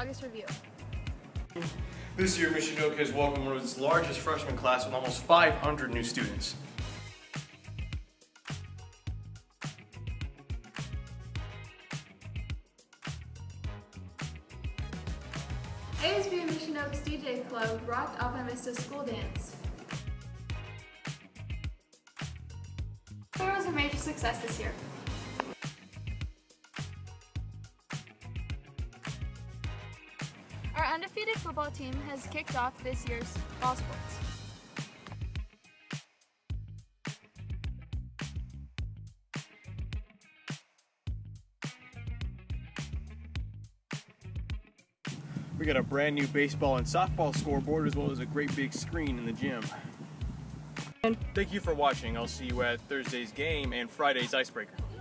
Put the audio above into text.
August review. This year, Michinoka has welcomed one of its largest freshman class with almost 500 new students. ASB Michinoka's DJ Club rocked Alpine Vista School Dance. It was a major success this year. Our undefeated football team has kicked off this year's fall sports. We got a brand new baseball and softball scoreboard as well as a great big screen in the gym. And thank you for watching. I'll see you at Thursday's game and Friday's icebreaker.